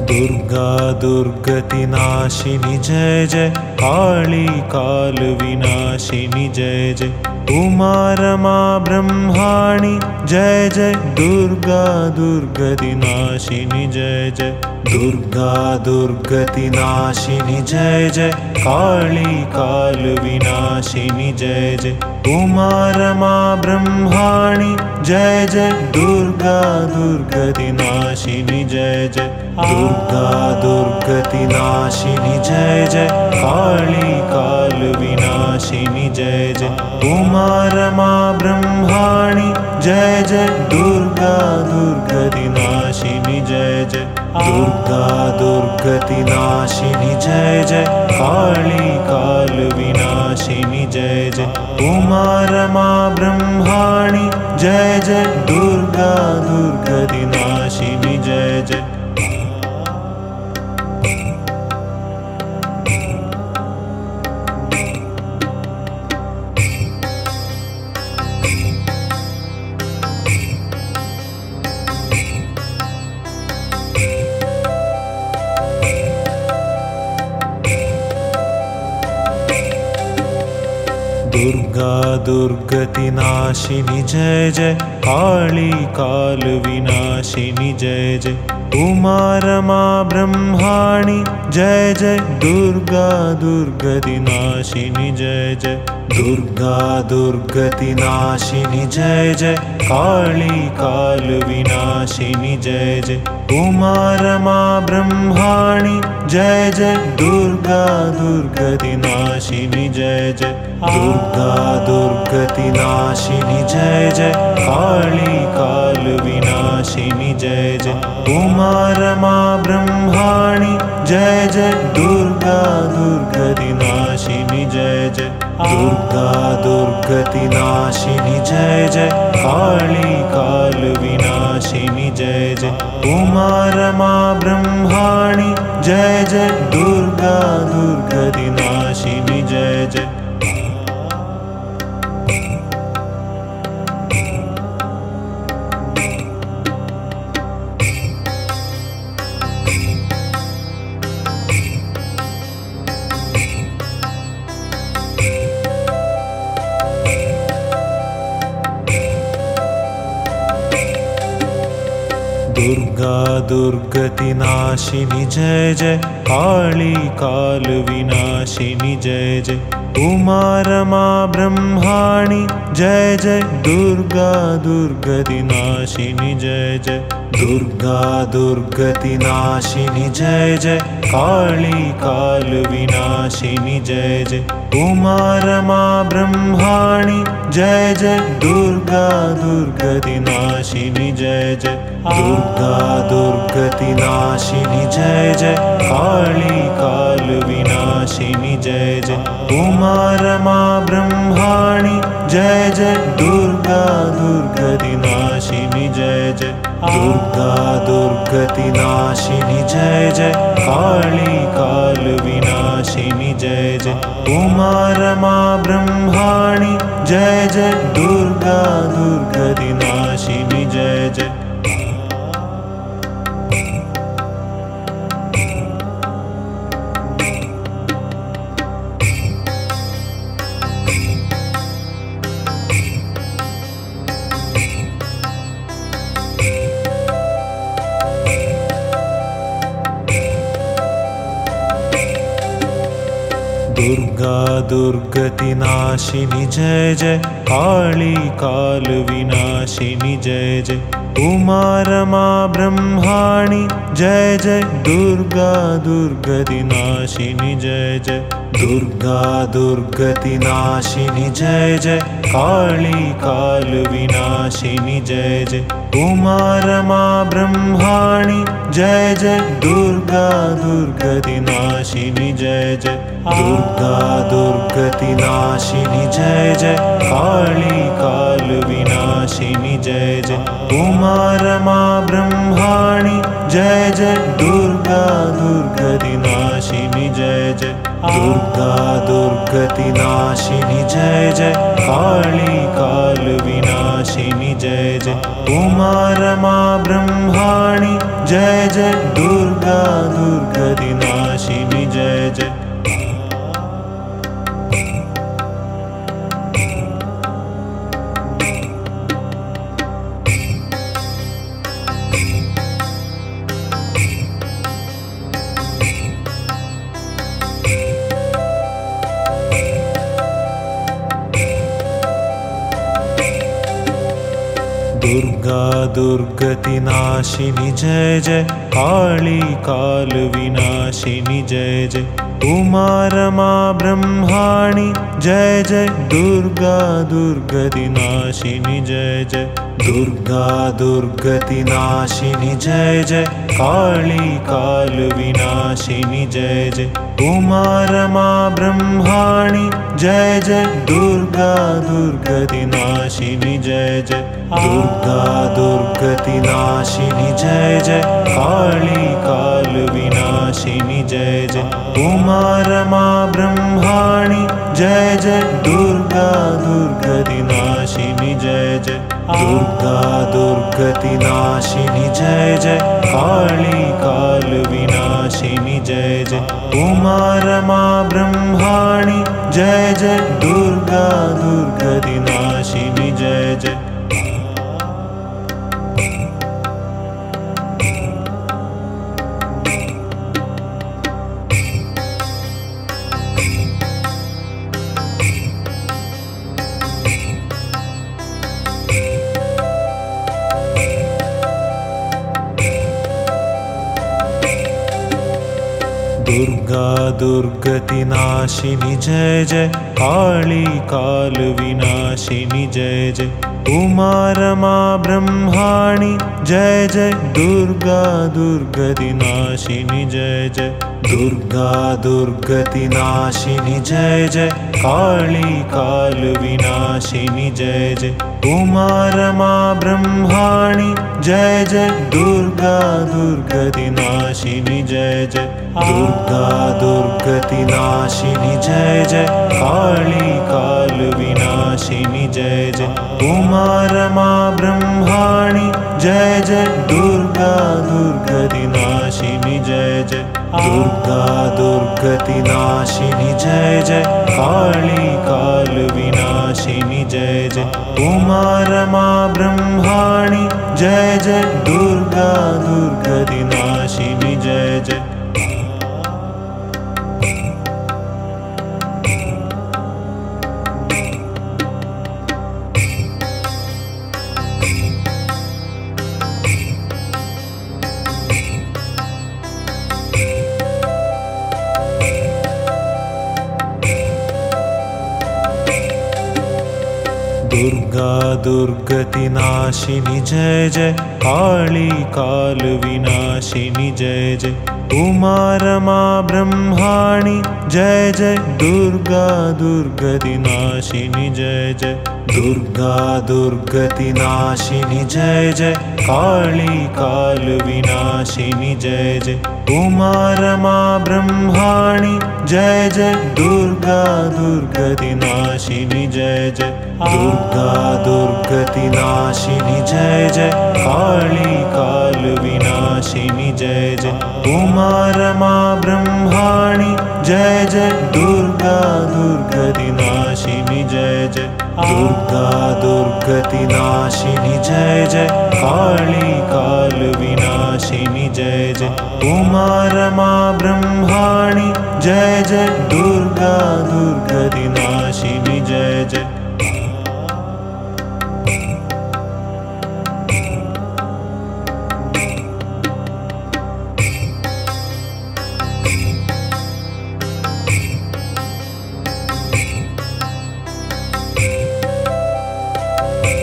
दुर्गा दुर्गति नाशिनी जय जय, काली काल विनाशिनी जय जय, उमा रमा ब्रह्माणी जय जय, दुर्गा दुर्गति नाशिनी जय जय, दुर्गा दुर्गति नाशिनी जय जय, काली काल विनाशिनी जय जय, उमा रमा ब्रह्माणी जय जय, दुर्गा दुर्गति नाशिनी जय जय, दुर्गा दुर्गति नाशिनी जय जय, काली काल विनाशिनी जय जय, उमा रमा ब्रह्माणी जय जय, दुर्गा दुर्गति नाशिनी जय जय, दुर्गा दुर्गति नाशिनी जय जय, काली काल विनाशिनी जय जय, उमा रमा ब्रह्माणी जय जय, दुर्गा दुर्गति नाशिनी जय जय। दुर्गा दुर्गति नाशिनी जय जय, काली काल विनाशिनी जय जय, उमा रमा ब्रह्माणी जय जय, दुर्गा दुर्गति नाशिनी जय जय, दुर्गा दुर्गति नाशिनी जय जय, काली काल विनाशिनी जय जय, उमा रमा ब्रह्माणी जय जय, दुर्गा दुर्गति नाशिनी जय जय, दुर्गा दुर्गति नाशिनी जय जय, काली काल विनाशिनी जय जय, उमा रमा ब्रह्माणी जय जय, दुर्गा दुर्गति नाशिनी जय जय, दुर्गा दुर्गति नाशिनी जय जय, काली काल विनाशिनी जय जय, उमा रमा ब्रह्माणी जय जय, दुर्गा दुर्गति नाशिनी जय जय। दुर्गा दुर्गति नाशिनी जय जय, काली काल विनाशिनी जय जय, उमा रमा ब्रह्माणी जय जय, दुर्गा दुर्गति नाशिनी जय जय, दुर्गा दुर्गति नाशिनी जय जय, काली काल विनाशिनी जय जय, उमा रमा ब्रह्माणी जय जय, दुर्गा दुर्गति नाशिनी जय जय, दुर्गा दुर्गति नाशिनी जय जय, काली काल विनाशिनी जय जय, उमा रमा ब्रह्माणी जय जय, दुर्गा दुर्गति नाशिनी जय जय, दुर्गा दुर्गति नाशिनी जय जय, काली काल विनाशिनी जय जय, उमा रमा ब्रह्माणी जय जय, दुर्गा दुर्गति नाशिनी जय जय। दुर्गा दुर्गति नाशिनी जय जय, काली काल विनाशिनी जय जय, उमा रमा ब्रह्माणी जय जय, दुर्गा दुर्गति नाशिनी जय जय, दुर्गा दुर्गति नाशिनी जय जय, काली काल विनाशिनी जय जय, उमा रमा ब्रह्माणी जय जय, दुर्गा दुर्गति नाशिनी जय जय, दुर्गा दुर्गति नाशिनी जय जय, काली काल विनाशिनी जय जय, उमा रमा ब्रह्माणी जय जय, दुर्गा दुर्गति नाशिनी जय जय। दुर्गा दुर्गति नाशिनी जय जय, काली काल विनाशिनी जय जय, उमा रमा ब्रह्माणी जय जय, दुर्गा दुर्गति नाशिनी जय जय। दुर्गा दुर्गति नाशिनी जय जय, काली काल विनाशिनी जय जय, उमा रमा ब्रह्माणी जय जय, दुर्गा दुर्गति नाशिनी जय जय। दुर्गा दुर्गति नाशिनी जय जय, काली काल विनाशिनी जय जय, उमा रमा ब्रह्माणी जय जय, दुर्गा दुर्गति नाशिनी जय जय। दुर्गा दुर्गति नाशिनी जय जय, काली काल विनाशिनी जय जय, उमा रमा ब्रह्माणी जय जय, दुर्गा दुर्गति नाशिनी जय जय। दुर्गा दुर्गति नाशिनी जय जय, काली काल विनाशिनी जय जय, उमा रमा ब्रह्माणी जय जय, दुर्गा दुर्गति नाशिनी जय जय। दुर्गा दुर्गति नाशिनी जय जय, काली काल विनाशिनी जय जय, उमा रमा ब्रह्माणी जय जय, दुर्गा दुर्गति नाशिनी जय जय। दुर्गा दुर्गति नाशिनी जय जय, काली काल विनाशिनी जय जय, उमा रमा ब्रह्माणी जय जय, दुर्गा दुर्गति नाशिनी जय जय। दुर्गा दुर्गति नाशिनी जय जय, काली काल विनाशिनी जय जय, उमा रमा ब्रह्माणी जय जय, दुर्गा दुर्गति नाशिनी जय जय। दुर्गा दुर्गति नाशिनी जय जय, काली काल विनाशिनी जय जय, उमा रमा ब्रह्माणी जय जय, दुर्गा दुर्गति नाशिनी जय जय। दुर्गा दुर्गति नाशिनी जय जय, काली काल विनाशिनी जय जय, उमा रमा ब्रह्माणी जय जय, दुर्गा दुर्गति नाशिनी जय जय। दुर्गा दुर्गति नाशिनी जय जय, काली काल विनाशिनी जय जय, उमा रमा ब्रह्माणी जय जय, दुर्गा दुर्गति नाशिनी जय जय। दुर्गा दुर्गति नाशिनी जय जय, काली काल विनाशिनी जय जय, उमा रमा ब्रह्माणी जय जय, दुर्गा दुर्गति नाशिनी जय जय। दुर्गा दुर्गति नाशिनी जय जय, काली काल विनाशिनी जय जय, उमा रमा ब्रह्माणी जय जय, दुर्गा दुर्गति नाशिनी जय जय।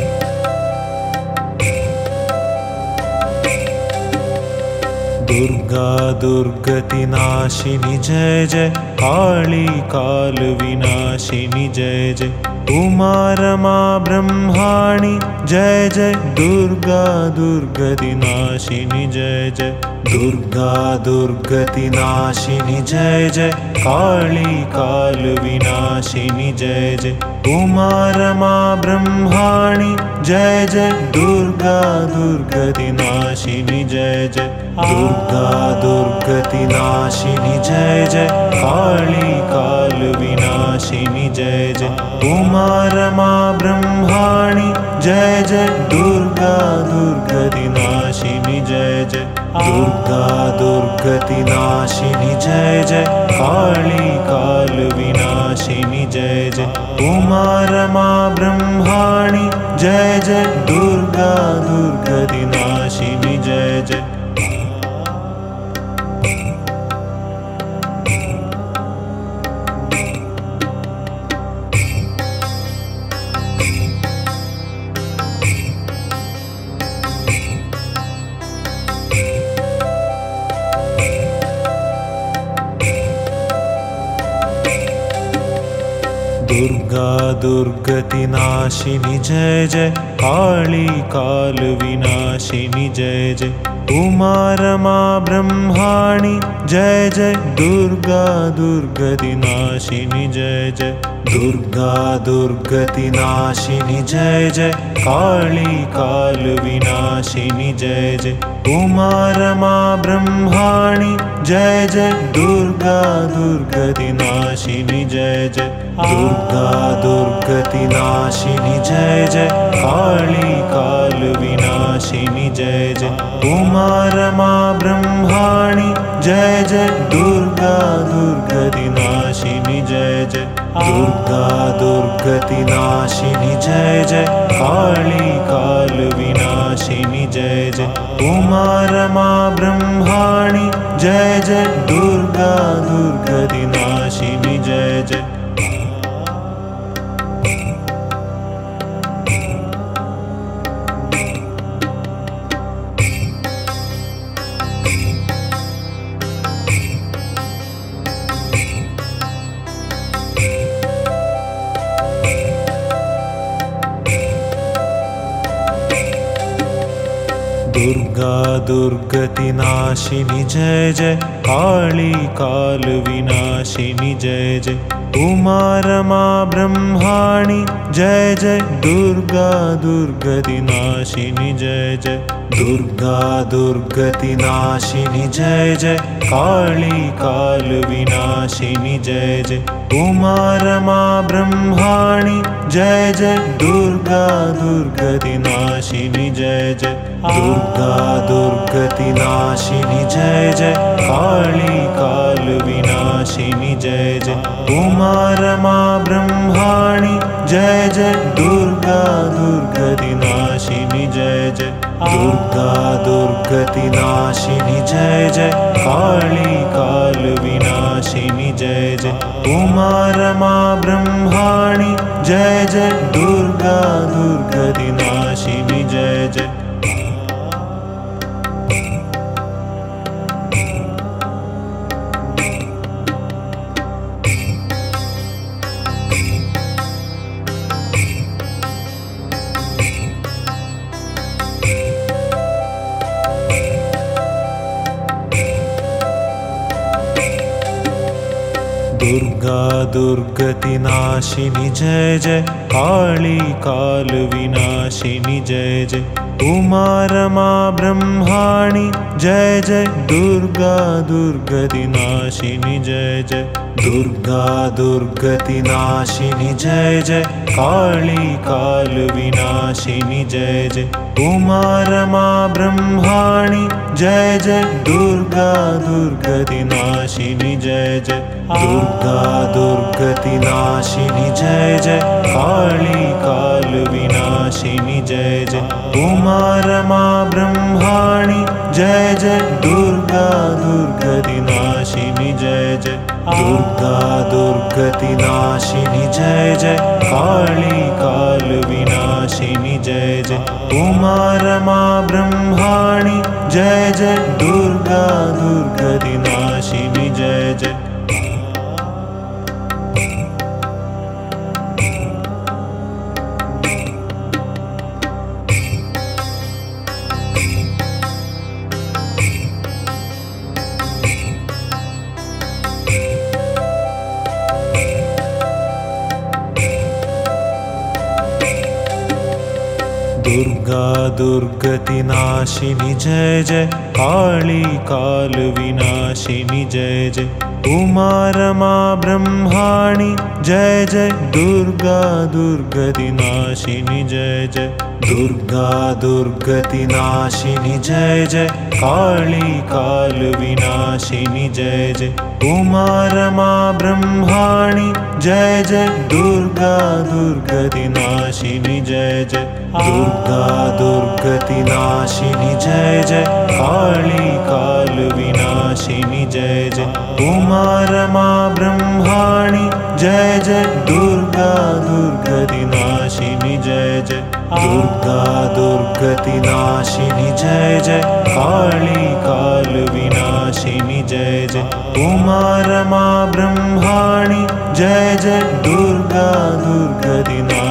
दुर्गा दुर्गा दुर्गति नाशिनी जय जय, काली काल विनाशिनी जय जय, उमा रमा ब्रह्माणी जय जय, दुर्गा दुर्गति नाशिनी जय जय, दुर्गा दुर्गति नाशिनी जय जय, काली काल विनाशिनी जय जय, उमा रमा ब्रह्माणी जय जय, दुर्गा दुर्गति नाशिनी जय जय, दुर्गा दुर्गति नाशिनी जय जय, काली काल विनाशिनी जय जय, उमा रमा ब्रह्माणी जय जय, दुर्गा दुर्गति नाशिनी जय जय, दुर्गा दुर्गति नाशिनी जय जय, काली काल विनाशिनी जय जय, उमा रमा ब्रह्माणी जय जय, दुर्गा दुर्गति नाशिनी जय जय। दुर्गा दुर्गति नाशिनी जय जय, काली काल विनाशिनी जय जय, उमा रमा ब्रह्माणी जय जय, दुर्गा दुर्गति नाशिनी जय जय, दुर्गा दुर्गति नाशिनी जय जय, काली काल विनाशिनी जय जय, उमा रमा ब्रह्माणी जय जय, दुर्गा दुर्गति नाशिनी जय जय, दुर्गा दुर्गति नाशिनी जय जय, काली काल विनाशिनी जय जय, उमा रमा ब्रह्माणी जय जय, दुर्गा दुर्गति नाशिनी जय जय, दुर्गा दुर्गति नाशिनी जय जय, काली काल विनाशिनी जय जय, उमा रमा ब्रह्माणी जय जय, दुर्गा दुर्गति नाशिनी जय जय। दुर्गा दुर्गति नाशिनी जय जय, काली काल विनाशिनी जय जय, उमा रमा ब्रह्माणी जय जय, दुर्गा दुर्गति नाशिनी जय जय, दुर्गा दुर्गति नाशिनी जय जय, काली काल विनाशिनी जय जय, उमा रमा ब्रह्माणी जय जय, दुर्गा दुर्गति नाशिनी जय जय, दुर्गा दुर्गति नाशिनी जय जय, काली काल विनाशिनी जय जय, उमा रमा ब्रह्माणी जय जय, दुर्गा दुर्गति नाशिनी जय जय, दुर्गा दुर्गति नाशिनी जय जय, काली काल विनाशिनी जय जय, उमा रमा ब्रह्माणी जय जय, दुर्गा दुर्गति नाशिनी जय जय। दुर्गा दुर्गति नाशिनी जय जय, काली काल विनाशिनी जय जय, उमा रमा ब्रह्माणी जय जय, दुर्गा दुर्गति नाशिनी जय जय, दुर्गा दुर्गति नाशिनी जय जय, काली काल विनाशिनी जय जय, उमा रमा ब्रह्माणी जय जय, दुर्गा दुर्गति नाशिनी जय जय, दुर्गा दुर्गति नाशिनी जय जय, काली काल विनाशिनी जय जय, उमा रमा ब्रह्माणी जय जय, दुर्गा दुर्गति नाशिनी जय जय, दुर्गा दुर्गति नाशिनी जय जय, काली काल विनाशिनी जय जय, उमा रमा ब्रह्माणी जय जय, दुर्गा दुर्गा दुर्गा दुर्गति नाशिनी जय जय, काली काल विनाशिनी जय जय, उमा रमा ब्रह्माणी जय जय, दुर्गा दुर्गति नाशिनी जय जय, दुर्गा दुर्गति नाशिनी जय जय, काली काल विनाशिनी जय जय, उमा रमा ब्रह्माणी जय जय, दुर्गा दुर्गति नाशिनी जय जय, दुर्गा दुर्गति नाशिनी जय जय, काली काल विनाशिनी जय जय, उमा रमा ब्रह्माणी जय जय, दुर्गा दुर्गति नाशिनी जय जय, दुर्गा दुर्गति नाशिनी जय जय, काली काल विनाशिनी जय जय, उमा रमा ब्रह्माणी जय जय, दुर्गा दुर्गति